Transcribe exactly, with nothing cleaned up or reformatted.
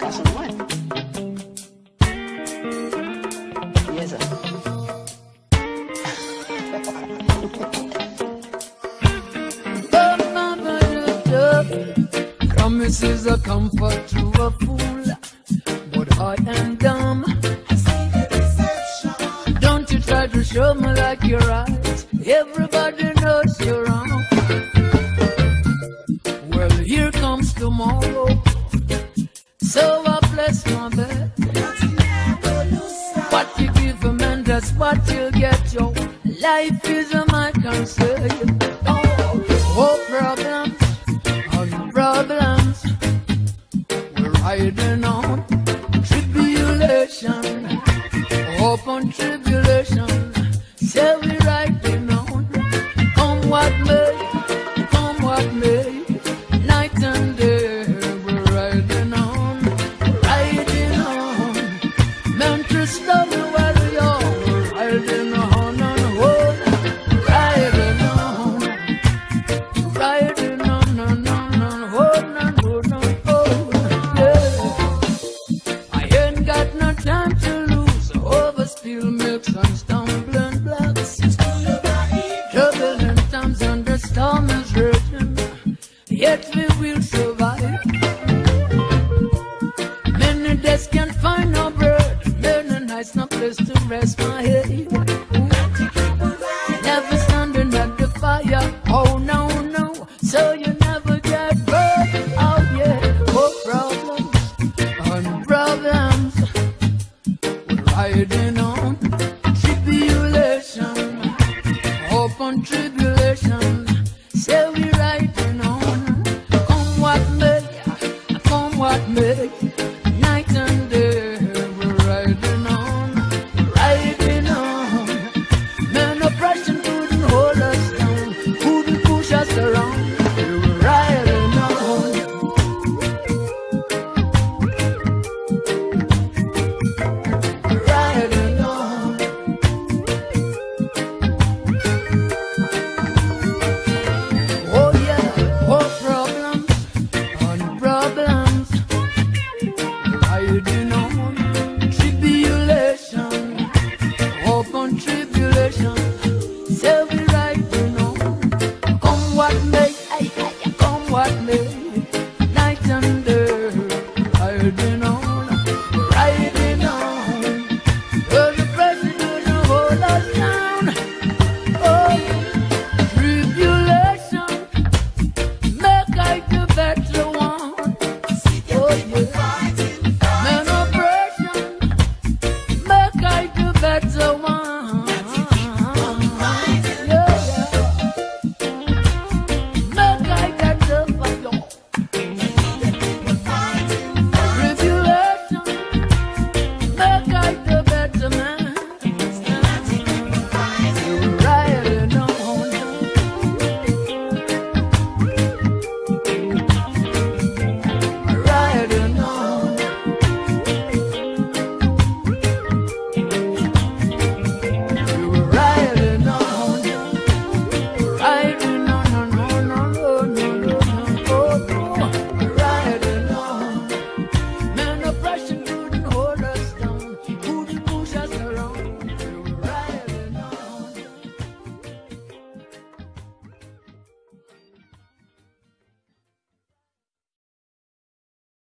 Someone. Yes, sir. Promises a comfort to a fool, but I am dumb. Don't you try to show me like you're right. Everybody knows you're wrong. Well, here comes tomorrow, so I bless my bet. What you give a man, that's what you get, yo. Life is my concern. Oh, problems on problems, we're riding on tribulation, hope on tribulation, say we riding on. Come what may, come what may, night and day, we're riding on, riding on. Mental study warrior, we're riding on and on, riding on, riding on and on and on and on and on, yeah. I ain't got no time to lose over steel mix and stumbling blocks. Turbulent times and the storm is raging, yet we will survive. Many days can't find no bread, many nights no place to rest my head.